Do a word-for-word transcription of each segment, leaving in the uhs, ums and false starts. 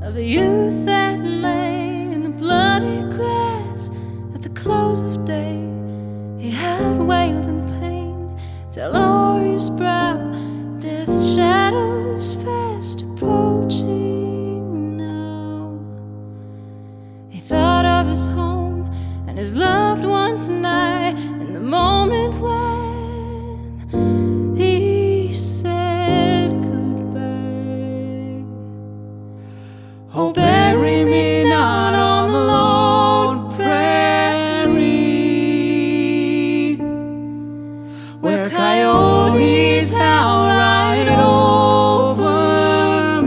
of a youth that lay in the bloody grass at the close of day. He had wailed in pain till o'er his brow death's shadows fast approaching now. He thought of his home and his loved ones nigh in the moment when he said goodbye. Oh, bury me not on the lone prairie, where coyotes howl right over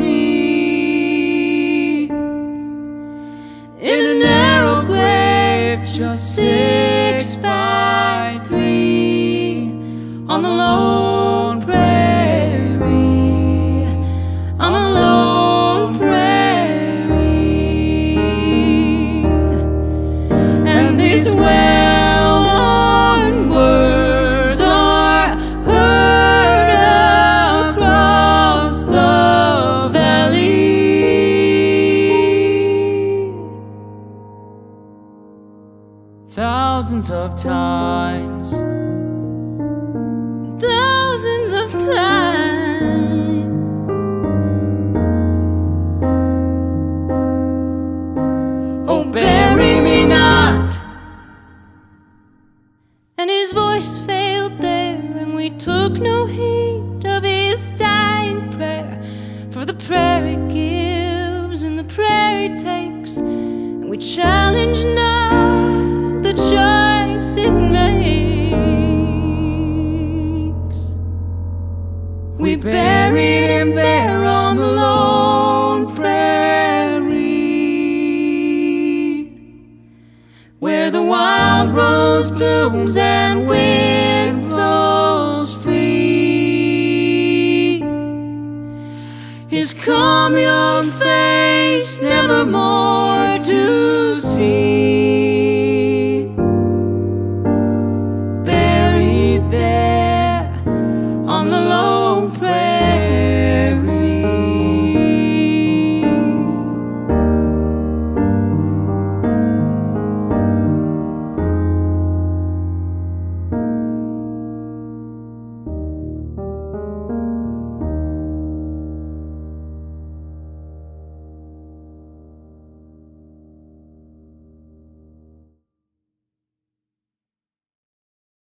me, in a narrow grave just six by three, on the lone prairie, on the lone prairie. And these well-worn words are heard across the valley. Thousands of times, thousands of times, oh, bury me not. And his voice failed there, and we took no heed of his dying prayer. For the prairie gives and the prairie takes, and we challenge not the choice it makes. We buried him there on the lone prairie, where the wild rose blooms and wind blows free. His calm young face never more to see.